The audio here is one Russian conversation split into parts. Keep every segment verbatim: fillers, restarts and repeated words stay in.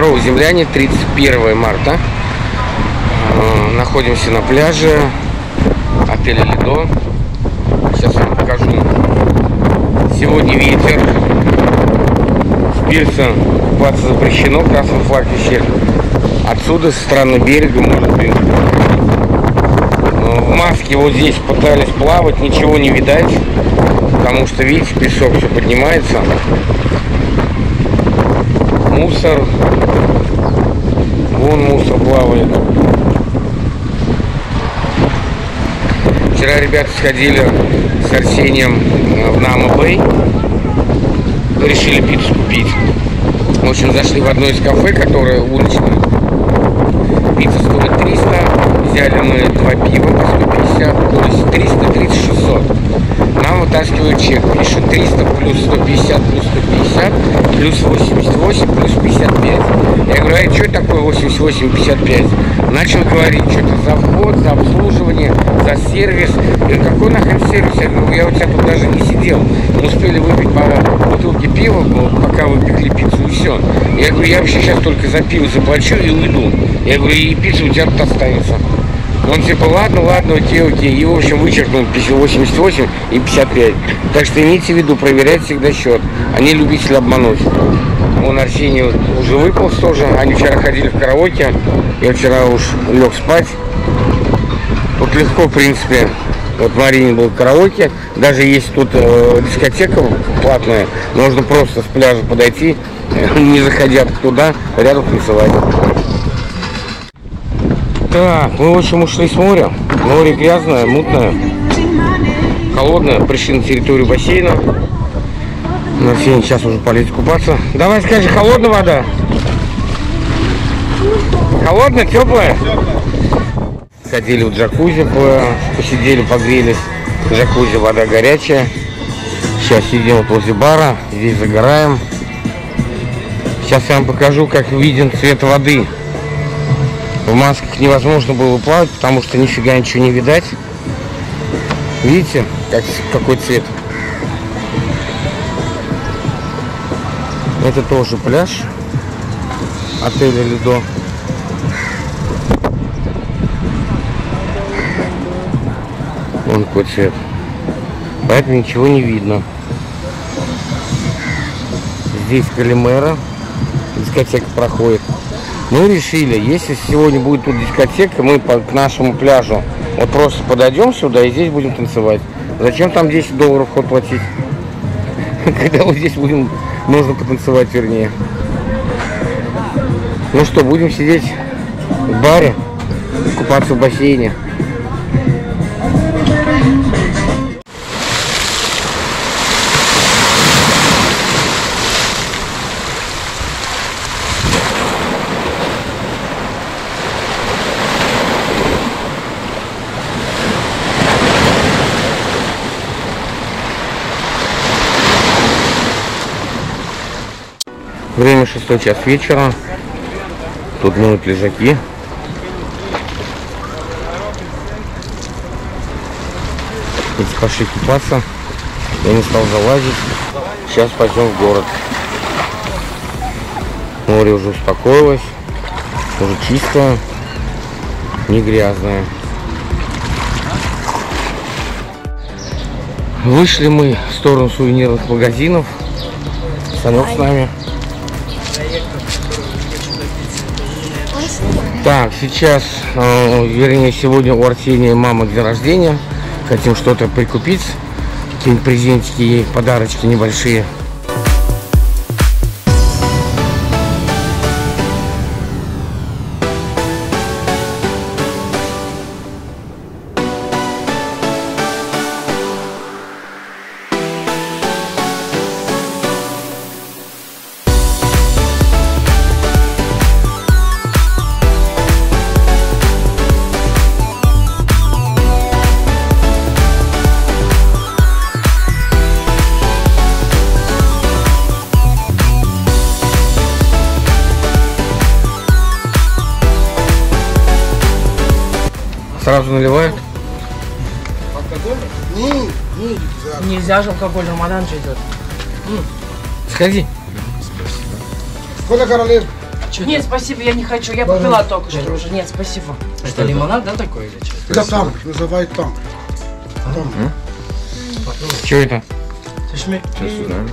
Здорово, земляне, тридцать первое марта. Находимся на пляже отеля Лидо. Сейчас я вам покажу. Сегодня ветер. С пирса купаться запрещено, красный флаг висит. Отсюда, со стороны берега, может быть. В маске вот здесь пытались плавать, ничего не видать. Потому что, видите, песок все поднимается. Мусор. Вон мусор плавает. Вчера ребята сходили с Арсением в Нама-Бэй. Решили пиццу купить. В общем, зашли в одно из кафе, которое уличное. Пицца стоит триста. Взяли мы два пива по сто пятьдесят. То есть триста тридцать шестьсот. Нам вытаскивают чек. Пишут триста плюс сто пятьдесят плюс сто пятьдесят плюс восемьдесят восемь плюс пятьдесят пять. Я говорю, а что такое восемьдесят восемь пятьдесят пять? Начал говорить, что-то за вход, за обслуживание, за сервис. Я говорю, какой нахрен сервис? Я говорю, я у тебя тут даже не сидел. Мы успели выпить по бутылке пива, пока вы пекли пиццу, и все. Я говорю, я вообще сейчас только за пиво заплачу и уйду. Я говорю, и пицца у тебя тут останется. Он типа, ладно, ладно, окей, окей. И, в общем, вычеркнул восемьдесят восемь и пятьдесят пять. Так что имейте в виду, проверять всегда счет. Они любители обмануть. Вон Арсений уже выполз тоже. Они вчера ходили в караоке. Я вчера уж лег спать. Тут легко, в принципе. Вот Марин был в караоке. Даже есть тут э, дискотека платная. Можно просто с пляжа подойти, не заходя туда, рядом танцевать. Так, мы в общем ушли с моря. Море грязное, мутное, холодное. Пришли на территорию бассейна. На Арсений сейчас уже полезет купаться. Давай скажи, холодная вода? Холодная, теплая? Ходили в джакузи, посидели, погрелись. Джакузи, вода горячая. Сейчас сидим вот возле бара, здесь загораем. Сейчас я вам покажу, как виден цвет воды. В масках невозможно было плавать, потому что нифига ничего не видать. Видите, как, какой цвет? Это тоже пляж отеля Лидо. Вон какой цвет. Поэтому ничего не видно. Здесь Калимера. Дискотека проходит. Мы решили, если сегодня будет тут дискотека, мы по, к нашему пляжу вот просто подойдем сюда и здесь будем танцевать. Зачем там десять долларов вход платить? Когда вот здесь будем, нужно потанцевать, вернее. Ну что, будем сидеть в баре, купаться в бассейне. Время шестой час вечера. Тут моют лежаки. Эти пошли купаться. Я не стал залазить. Сейчас пойдем в город. Море уже успокоилось. Уже чистое. Не грязное. Вышли мы в сторону сувенирных магазинов. Санек с нами. Так, сейчас, э, вернее, сегодня у Арсения мама день рождения. Хотим что-то прикупить. Какие-нибудь презентики ей, подарочки небольшие. Сразу наливают? Алкоголь? Не, не, нельзя. Нельзя же алкоголь, Рамадан же идет. Сходи. Сколько королев? Нет, спасибо, я не хочу. Я попила только что уже. Нет, спасибо. Это лимонад, да, такой или что? Это там, называют там. Что это? Сейчас узнаем.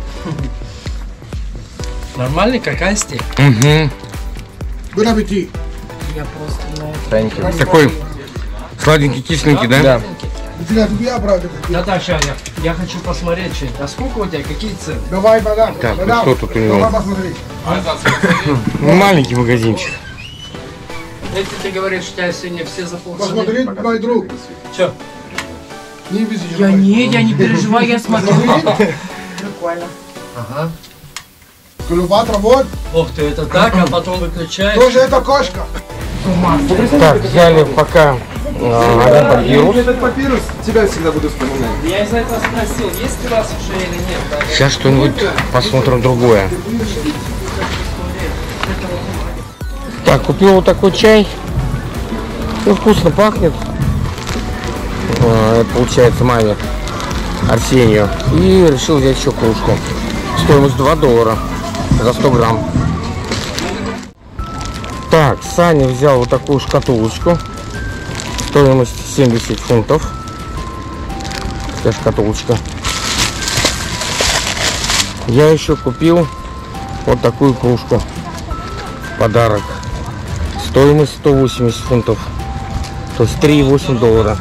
Нормальный, какая стиль? Угу. Bon appétit. Я просто... Thank you. Такой сладенький, кисленький, да? Да. Да-да, сейчас я, я хочу посмотреть что-нибудь. А сколько у тебя, какие цены? Давай, мадам. Так, ну Мадам, что тут у него? давай посмотри. Ну, маленький магазинчик. Если ты говоришь, что у тебя сегодня все за полцены. Посмотри, мой друг. Че? Не вези. Я не, я не переживаю, я смотрю. Прикольно. Ага. Клеопатра, вот. Ух ты, это так, а потом выключаешь. Тоже это кошка. Так, взяли пока а, один папирус. Этот папирус тебя всегда буду вспоминать. Я из-за этого спросил, есть у вас уже или нет. Да? Сейчас что-нибудь посмотрим другое. Так, купил вот такой чай. Ну, вкусно пахнет. А, это получается маме, Арсению. И решил взять еще кружку. Стоимость два доллара за сто грамм. Так, Саня взял вот такую шкатулочку. Стоимость семьдесят фунтов. Такая шкатулочка. Я еще купил вот такую кружку. Подарок. Стоимость сто восемьдесят фунтов. То есть три и восемь доллара.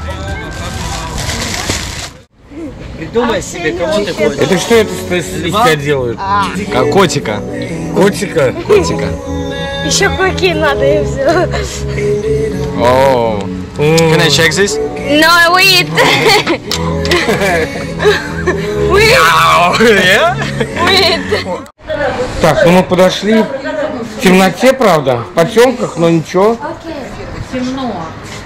Придумай себе, кого ты хочешь. Это что это из себя делают? Как котика. Котика? Котика. Еще какие надо и все. О. Can I check this? No, wait. Wait, Yeah? wait. Так, ну мы подошли в темноте, правда, в потемках, но ничего. Темно.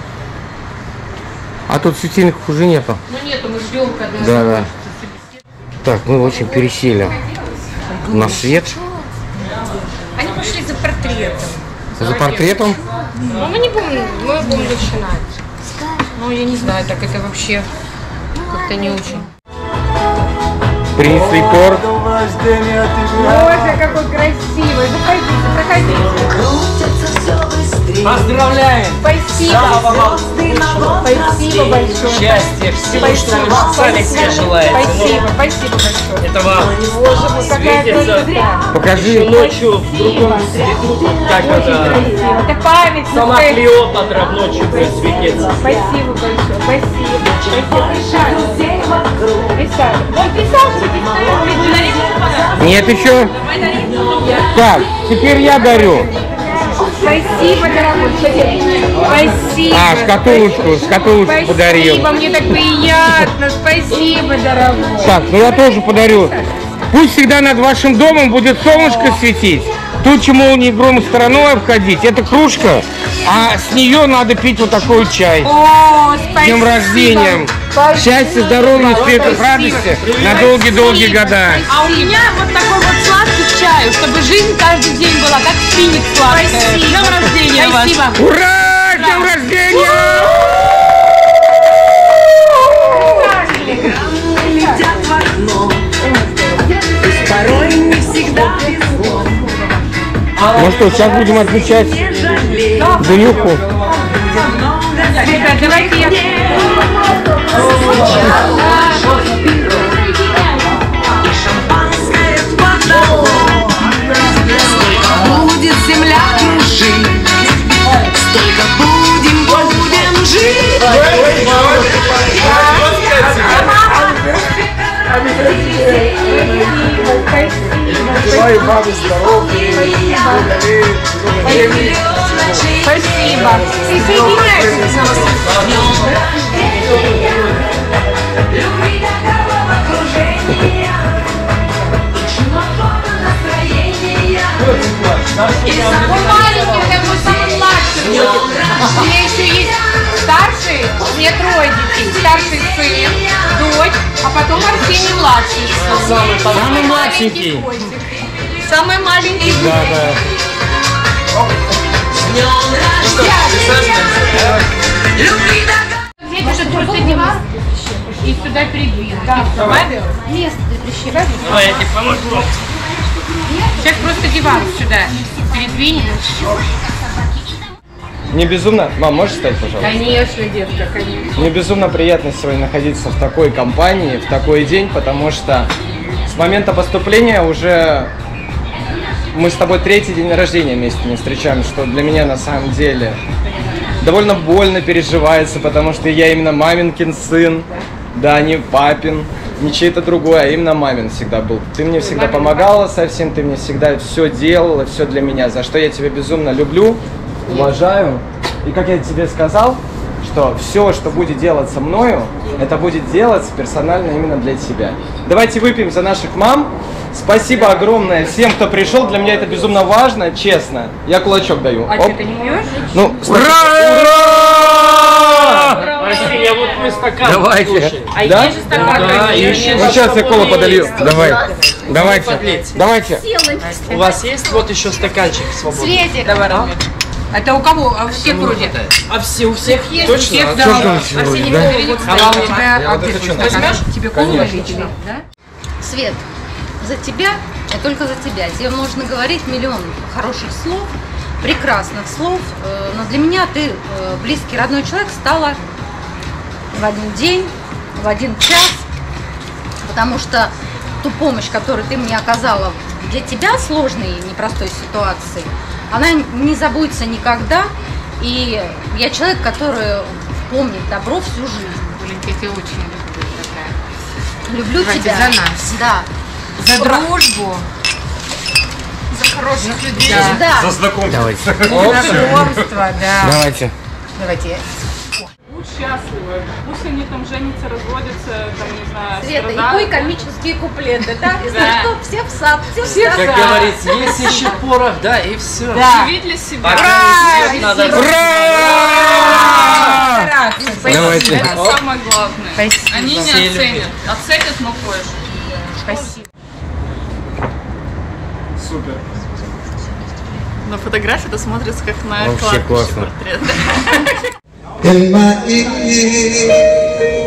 А тут светильников уже нету. Ну нету, мы ждем, когда... Да, да. Так, мы очень пересели на свет. Они пошли за портретом. За портретом. Ну мы не будем, мы будем начинать. Ну я не знаю, так это вообще как-то не очень. Принесли торт. Боже, какой красивый. Заходите, проходите. Поздравляем! Спасибо. Спасибо большое. Счастья, всего, что вы сами себе желаете. Спасибо, спасибо большое. Это вам Боже мой, какая светится. красота. Покажи. Ночью в другом свету, как это, Это память. сама Клеопатра в ночью будет светиться. Спасибо большое, спасибо. Спасибо. Присаживайтесь. Вот присаживайтесь, стоит. Нет еще. Так, теперь я дарю. Спасибо, дорогой. Спасибо. А, шкатулочку, шкатулочку Спасибо, подарил. мне так приятно. Спасибо, дорогой. Так, ну я тоже подарю. Пусть всегда над вашим домом будет солнышко светить. Тучи, молнии, гром стороной обходить. Это кружка, а с нее надо пить вот такой чай. О, спасибо. С днем рождения. Счастья, здоровья, успехов, радости на долгие-долгие года. А у меня вот такой вот сладкий чай, чтобы жизнь каждый день была как финик сладкая. Спасибо. С днем рождения вас. Спасибо. Ура! С днем рождения! Ну что, сейчас будем отмечать днюху. Ребят, давайте я... Будет земля кружить, столько будем, будем жить. Желаю маме здоровья. Спасибо. Присоединяйтесь. Он маленький, это мой самый младший. У меня еще есть старший, у меня трое детей. Старший сын, дочь, а потом Арсений младший сын. Самый младшенький. Самый маленький. Да, да. Здесь уже последний раз. И сюда передвинуть. Давай. Место для прищепки. Давай, я тебе помогу. Сейчас просто диван сюда передвинем. Мне безумно... Мам, можешь встать, пожалуйста? Конечно, детка, конечно. Мне безумно приятно сегодня находиться в такой компании, в такой день, потому что с момента поступления уже мы с тобой третий день рождения вместе не встречаем, что для меня на самом деле довольно больно переживается, потому что я именно маминкин сын, да, не папин, не чей-то другой, а именно мамин всегда был. Ты мне всегда помогала со всем, ты мне всегда все делала, все для меня, за что я тебя безумно люблю, уважаю. И как я тебе сказал, что все, что будет делаться мною, это будет делаться персонально именно для тебя. Давайте выпьем за наших мам. Спасибо огромное всем, кто пришел. Для меня это безумно важно, честно. Я кулачок даю. А что, ты не пьешь? Ну, Арсений, а вот мой стакан. Давайте. А да? есть же стакан. Да, и еще Ну сейчас я колу подолью. Давай. Давайте. подлейте. Давайте. У вас есть вот еще стаканчик свободный? Светик. Давай, а? Это у кого? А у всех вроде? А все, у всех есть? У всех, да. Арсений, Да? бери вот А сюда. вам У тебя Я вот это что, возьмешь? Тебе колу Конечно. налить, да? Свет, за тебя и только за тебя. Тебе можно говорить миллион хороших слов, прекрасных слов, э, но для меня ты э, близкий, родной человек стала в один день, в один час, потому что ту помощь, которую ты мне оказала для тебя в сложной и непростой ситуации, она не забудется никогда, и я человек, который помнит добро всю жизнь. Блин, я тебя очень люблю такая. Люблю Давайте тебя. за нас. Да. За дружбу. За хороших людей. Да. За знакомство. Давайте. За знакомство, да. Давайте. Давайте. Будь счастливы. Пусть они там женятся, разводятся, там, не знаю, Света, и страдают. пой комические куплеты, да? Если Да. что, все в сад, все в сад. Как говорится, есть еще порох, да, и все. Да. Живи для себя. Свет надо... Давайте. Это самое главное. Спасибо. Они не Все оценят. Оценят, но позже. Спасибо. Супер. На фотографии это смотрится как на Вообще кладбище классно. портрет. In my ear.